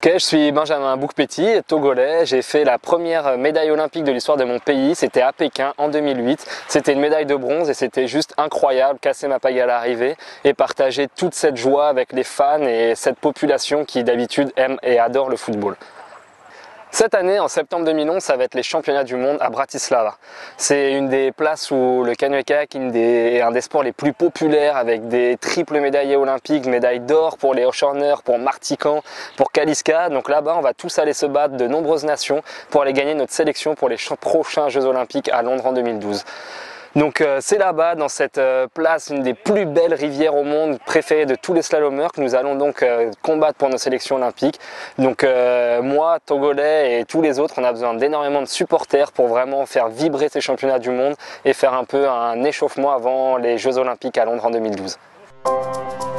Ok, je suis Benjamin Boukpeti, togolais. J'ai fait la première médaille olympique de l'histoire de mon pays. C'était à Pékin en 2008. C'était une médaille de bronze et c'était juste incroyable, casser ma pagaie à l'arrivée et partager toute cette joie avec les fans et cette population qui d'habitude aime et adore le football. Cette année, en septembre 2011, ça va être les championnats du monde à Bratislava. C'est une des places où le canoë est un des sports les plus populaires avec des triples médaillés olympiques, médailles d'or pour les Hochhörner, pour Martican, pour Kaliska. Donc là-bas, on va tous aller se battre de nombreuses nations pour aller gagner notre sélection pour les prochains Jeux olympiques à Londres en 2012. Donc c'est là-bas, dans cette place, une des plus belles rivières au monde, préférée de tous les slalomeurs, que nous allons donc combattre pour nos sélections olympiques. Donc moi, Togolais et tous les autres, on a besoin d'énormément de supporters pour vraiment faire vibrer ces championnats du monde et faire un peu un échauffement avant les Jeux olympiques à Londres en 2012.